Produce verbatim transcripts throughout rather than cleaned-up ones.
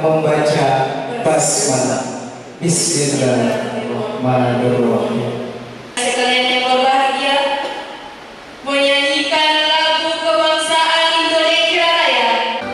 membaca basmalah. Bismillahirrahmanirrahim. Sekalian yang berbahagia, menyanyikan lagu kebangsaan Indonesia Raya.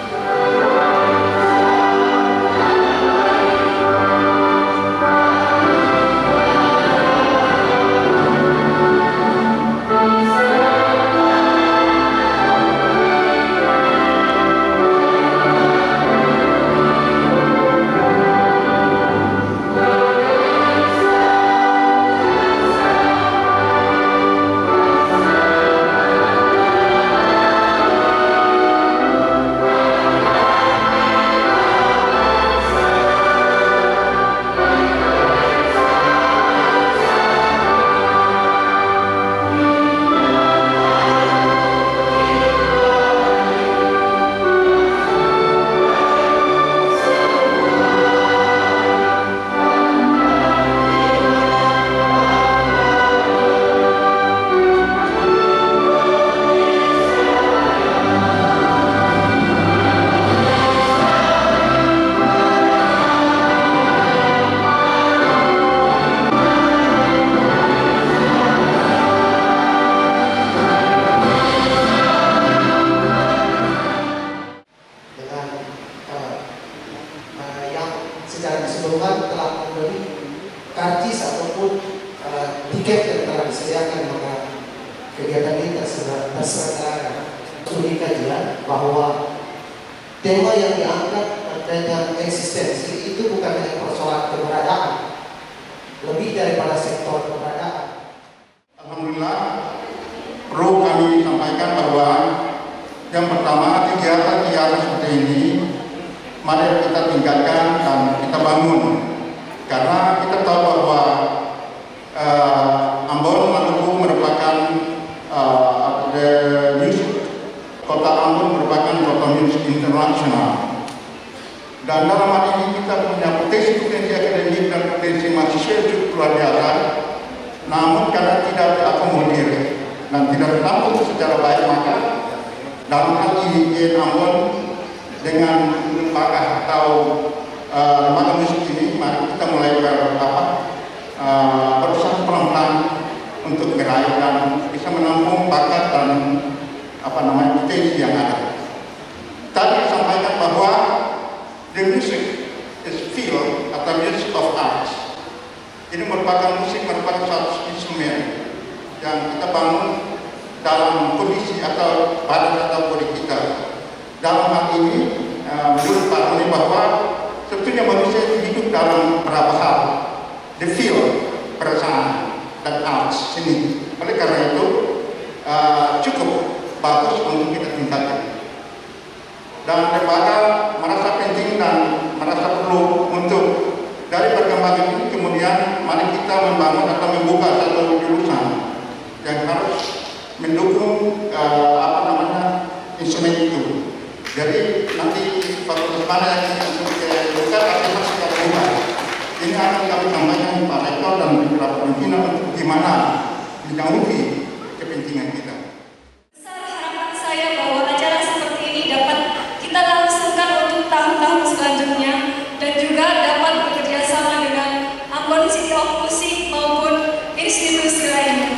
Secara keseluruhan telah membeli karcis ataupun uh, tiket yang telah disediakan, maka kegiatan ini terselenggara. Studi kajian bahwa tema yang diangkat dengan eksistensi itu bukan hanya persoalan keberadaan, lebih daripada sektor keberadaan. Alhamdulillah, perlu kami sampaikan bahwa yang pertama, kegiatan-kegiatan seperti ini mari kita tingkatkan dan kita bangun, karena kita tahu bahwa uh, Ambon Maluku merupakan uh, the music, kota Ambon merupakan kota musik internasional, dan dalam hal ini kita punya potensi-potensi akademik dan potensi mahasiswa cukup luar biasa, namun karena tidak diakomodir dan tidak ditampung secara baik, maka dalam hal ini Ambon dengan lembaga atau uh, lembaga musik ini, mari kita mulai ber, apa, uh, berusaha pelan-pelan untuk meraih dan bisa menampung bakat dan apa namanya potensi yang ada. Tadi disampaikan bahwa the music is field atau music of arts. Ini merupakan musik merupakan satu instrumen yang kita bangun dalam kondisi atau badan atau bodi kita. Dalam hal ini, uh, menurut Pak Roni bahwa sebetulnya manusia itu hidup dalam beberapa hal, the field, perasaan, dan arts, seni. Oleh karena itu, uh, cukup bagus untuk kita tingkatkan. Dan lembaga merasa penting dan merasa perlu untuk dari perkembangan ini, kemudian mari kita membangun atau membuka satu jurusan yang harus mendukung uh, apa namanya instrumen itu. Jadi nanti fakultas mana yang untuk buka pasti harus kita buka. Ini akan kami sampaikan Pak Rektor dan beberapa pimpinan untuk bagaimana menjauhi kepentingan kita. Besar harapan saya bahwa acara seperti ini dapat kita langsungkan untuk tahun-tahun selanjutnya dan juga dapat bekerja sama dengan Ambon City of Music maupun institusi lainnya.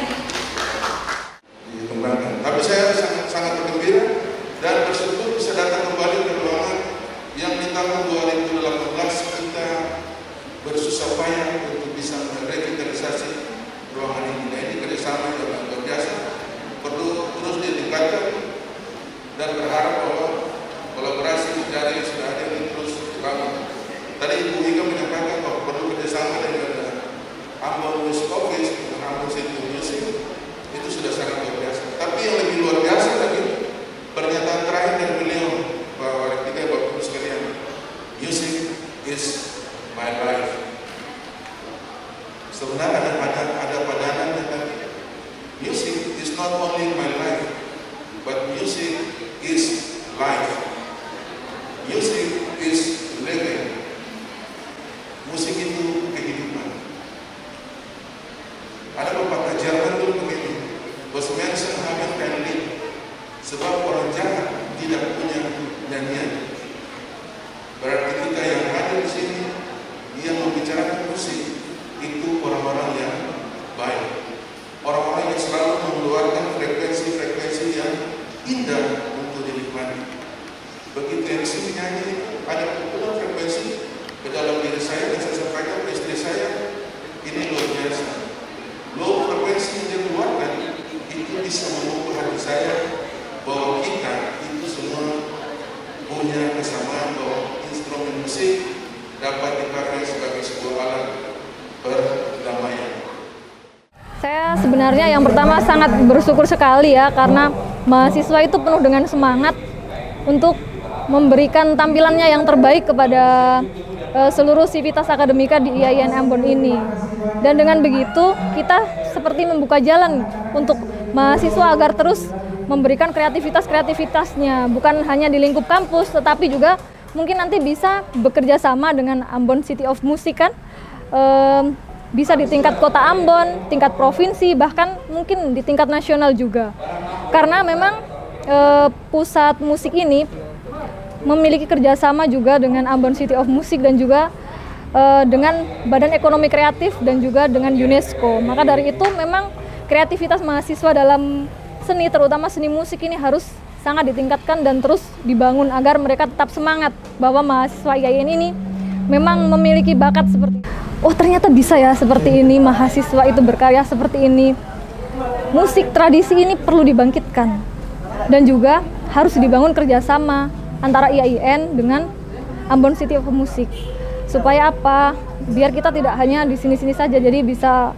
Dikembangkan. Tapi saya sangat sangat bergembira dan bersyukur bisa datang kembali ke ruangan yang di tahun dua ribu delapan belas kita bersusah payah untuk bisa merevitalisasi ruangan ini. Nah, ini kerjasama yang luar biasa, perlu terus ditingkatkan dan berharap bahwa kolaborasi sejarah yang sudah ada ini terus dibangun. Tadi Ibu Ika menyampaikan bahwa perlu kerjasama dengan Ambon Music Office dengan Ambon City Music, itu sudah sangat luar biasa. Tapi yang lebih luar biasa lagi, pernyataan terakhir dari beliau, bahwa kita Bapak sekalian, music is my life. Sebenarnya ada pada ada padanan dengan music is not only my life, but music is life. Music is living. Musik itu kehidupan. Ada pepatah Jerman dulu begini, was Menschen haben kein Lied, sebab orang jahat tidak punya nyanyian. Berarti kita yang yang membicarakan musik itu orang-orang yang baik, orang-orang yang selalu mengeluarkan frekuensi-frekuensi yang indah untuk dinikmati. Begitu yang si penyanyi ada kumpulan frekuensi ke dalam diri saya, dan saya sampaikan ke istri saya, ini luar biasa. Low frekuensi yang dia keluarkan itu bisa memukul hati saya bahwa kita itu semua punya kesamaan, bahwa instrumen musik dapat dipakai sebagai sebuah alat perdamaian. Saya sebenarnya yang pertama sangat bersyukur sekali ya, karena mahasiswa itu penuh dengan semangat untuk memberikan tampilannya yang terbaik kepada uh, seluruh sivitas akademika di I A I N Ambon ini. Dan dengan begitu kita seperti membuka jalan untuk mahasiswa agar terus memberikan kreativitas-kreativitasnya, bukan hanya di lingkup kampus, tetapi juga mungkin nanti bisa bekerja sama dengan Ambon City of Music kan, um, bisa di tingkat kota Ambon, tingkat provinsi, bahkan mungkin di tingkat nasional juga. Karena memang uh, pusat musik ini memiliki kerjasama juga dengan Ambon City of Music dan juga uh, dengan Badan Ekonomi Kreatif dan juga dengan UNESCO. Maka dari itu memang kreativitas mahasiswa dalam seni, terutama seni musik ini harus sangat ditingkatkan dan terus dibangun agar mereka tetap semangat bahwa mahasiswa I A I N ini memang memiliki bakat seperti oh ternyata bisa ya seperti ini, mahasiswa itu berkarya seperti ini. Musik tradisi ini perlu dibangkitkan dan juga harus dibangun kerjasama antara I A I N dengan Ambon City of Music. Supaya apa? Biar kita tidak hanya di sini-sini saja, jadi bisa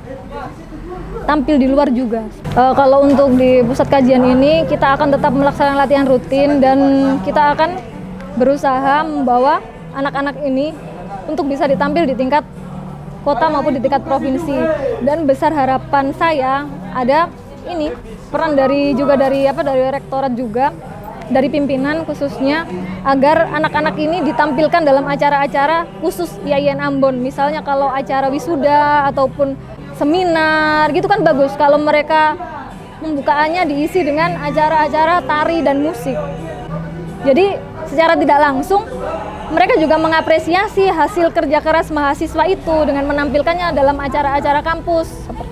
tampil di luar juga. E, kalau untuk di pusat kajian ini, kita akan tetap melaksanakan latihan rutin dan kita akan berusaha membawa anak-anak ini untuk bisa ditampil di tingkat kota maupun di tingkat provinsi. Dan besar harapan saya ada ini peran dari juga dari apa dari rektorat juga, dari pimpinan khususnya, agar anak-anak ini ditampilkan dalam acara-acara khusus I A I N Ambon. Misalnya kalau acara wisuda ataupun seminar gitu kan bagus kalau mereka pembukaannya diisi dengan acara-acara tari dan musik. Jadi secara tidak langsung mereka juga mengapresiasi hasil kerja keras mahasiswa itu dengan menampilkannya dalam acara-acara kampus.